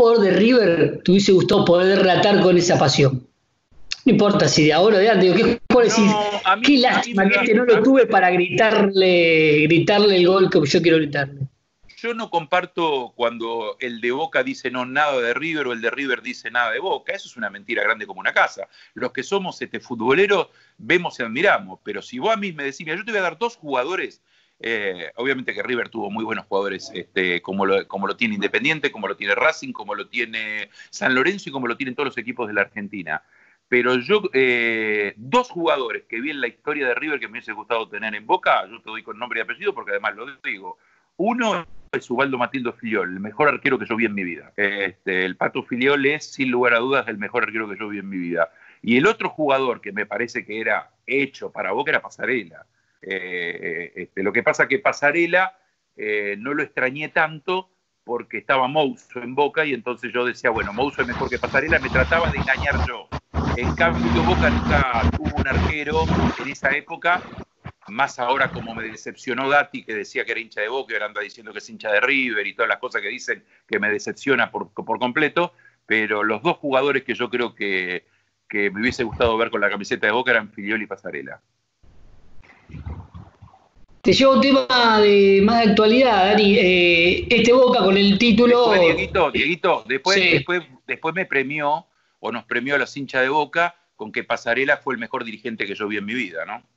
jugador de River te hubiese gustado poder relatar con esa pasión? No importa si de ahora o de antes, ¿qué jugador decís? Qué lástima que no lo tuve para gritarle el gol que yo quiero gritarle. Yo no comparto cuando el de Boca dice no nada de River o el de River dice nada de Boca. Eso es una mentira grande como una casa. Los que somos futboleros vemos y admiramos. Pero si vos a mí me decís, mira, yo te voy a dar 2 jugadores. Obviamente que River tuvo muy buenos jugadores, como lo tiene Independiente, como lo tiene Racing, como lo tiene San Lorenzo y como lo tienen todos los equipos de la Argentina. Pero yo, 2 jugadores que vi en la historia de River que me hubiese gustado tener en Boca, yo te doy con nombre y apellido porque además lo digo. Uno es Ubaldo Matildo Filiol, el mejor arquero que yo vi en mi vida. El Pato Filiol es, sin lugar a dudas, el mejor arquero que yo vi en mi vida. Y el otro jugador que me parece que era hecho para Boca era Pasarela. Lo que pasa que Pasarela no lo extrañé tanto porque estaba Mouso en Boca y entonces yo decía, bueno, Mouso es mejor que Pasarela, me trataba de engañar yo. En cambio, Boca nunca tuvo un arquero en esa época, más ahora como me decepcionó Gatti, que decía que era hincha de Boca y ahora anda diciendo que es hincha de River y todas las cosas que dicen que me decepciona por completo, pero los 2 jugadores que yo creo que me hubiese gustado ver con la camiseta de Boca eran Filiol y Pasarela. Te llevo un tema más de actualidad, Dani. Boca con el título... Después, Dieguito, después me premió, o nos premió a los hinchas de Boca, con que Pasarela fue el mejor dirigente que yo vi en mi vida, ¿no?